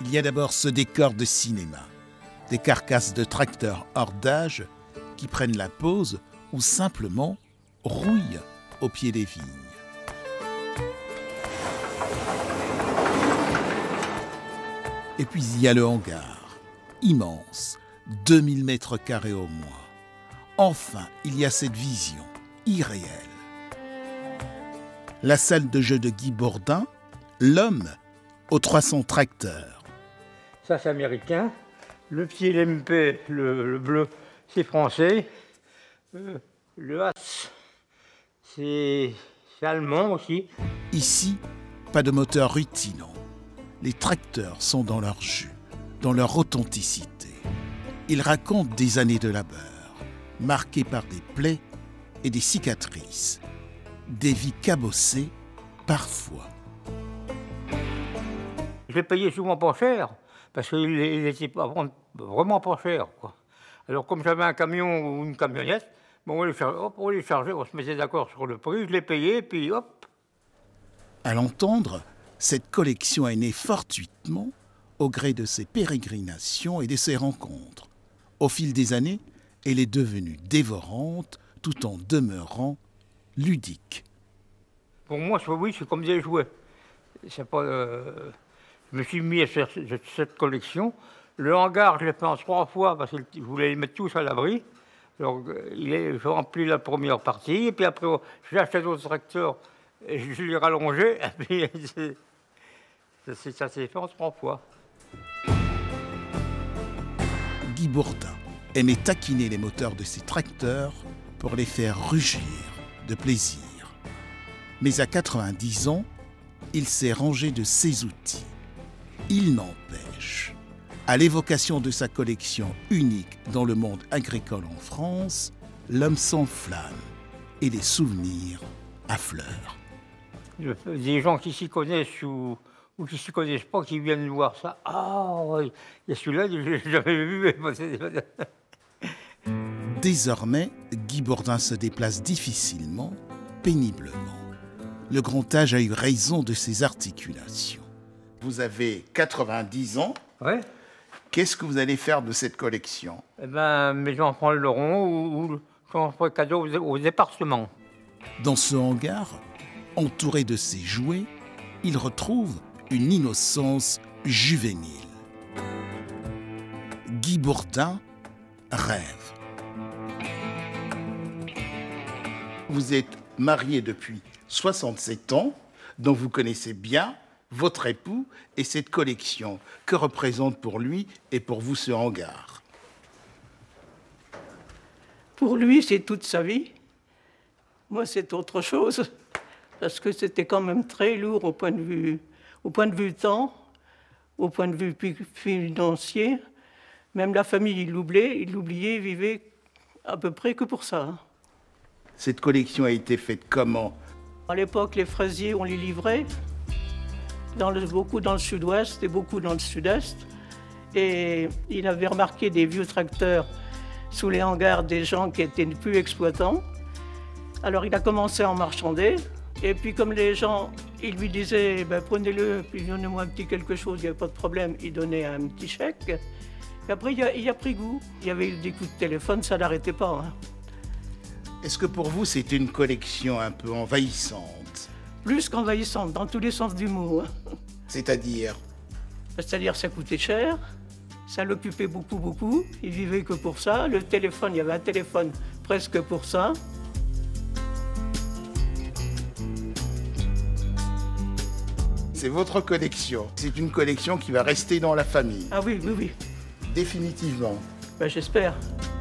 Il y a d'abord ce décor de cinéma, des carcasses de tracteurs hors d'âge qui prennent la pause ou simplement rouillent au pied des vignes. Et puis il y a le hangar, immense, 2000 mètres carrés au moins. Enfin, il y a cette vision irréelle. La salle de jeu de Guy Bourdin, l'homme aux 300 tracteurs. Ça, c'est américain. Le petit LMP, le bleu, c'est français. Le Haas, c'est allemand aussi. Ici, pas de moteur rutinant. Les tracteurs sont dans leur jus, dans leur authenticité. Ils racontent des années de labeur, marquées par des plaies et des cicatrices, des vies cabossées parfois. Je l'ai payé souvent pas cher, parce qu'il était vraiment pas cher, quoi. Alors comme j'avais un camion ou une camionnette, bon, on les chargeait, on se mettait d'accord sur le prix, je l'ai payé, puis hop. À l'entendre, cette collection est née fortuitement au gré de ses pérégrinations et de ses rencontres. Au fil des années, elle est devenue dévorante tout en demeurant ludique. Pour moi, oui, c'est comme des jouets. C'est pas, je me suis mis à faire cette collection. Le hangar, je l'ai fait en 3 fois parce que je voulais les mettre tous à l'abri. Donc, j'ai rempli la première partie, et puis après, j'ai acheté d'autres tracteurs, et je les rallongeais, et puis ça s'est fait en 3 fois. Guy Bourdin aimait taquiner les moteurs de ses tracteurs pour les faire rugir de plaisir. Mais à 90 ans, il s'est rangé de ses outils. Il n'empêche, à l'évocation de sa collection unique dans le monde agricole en France, l'homme s'enflamme et les souvenirs affleurent. Des gens qui s'y connaissent ou qui ne s'y connaissent pas, qui viennent voir ça. Ah oui, il y a celui-là, je l'ai jamais vu. Désormais, Guy Bourdin se déplace difficilement, péniblement. Le grand âge a eu raison de ses articulations. Vous avez 90 ans. Ouais. Qu'est-ce que vous allez faire de cette collection? Eh ben, mes enfants l'auront ou j'en ferai cadeau aux départements. Dans ce hangar, entouré de ses jouets, il retrouve une innocence juvénile. Guy Bourdin rêve. Vous êtes marié depuis 67 ans, donc vous connaissez bien votre époux et cette collection. Que représente pour lui et pour vous ce hangar? Pour lui, c'est toute sa vie. Moi, c'est autre chose, parce que c'était quand même très lourd au point de vue temps, au point de vue financier. Même la famille, il l'oubliait, il vivait à peu près que pour ça. Cette collection a été faite comment? À l'époque, les fraisiers, on les livrait, beaucoup dans le sud-ouest et beaucoup dans le sud-est. Et il avait remarqué des vieux tracteurs sous les hangars des gens qui étaient plus exploitants. Alors il a commencé à en marchander. Et puis comme les gens, ils lui disaient ben, prenez-le, puis donnez-moi un petit quelque chose, il n'y avait pas de problème, il donnait un petit chèque. Et après il a pris goût. Il y avait eu des coups de téléphone, ça n'arrêtait pas. Hein. Est-ce que pour vous c'était une collection un peu envahissante? Plus qu'envahissante, dans tous les sens du mot. Hein. C'est-à-dire? C'est-à-dire ça coûtait cher, ça l'occupait beaucoup, il vivait que pour ça. Le téléphone, il y avait un téléphone presque pour ça. C'est votre collection. C'est une collection qui va rester dans la famille. Ah oui. Définitivement. Ben, j'espère.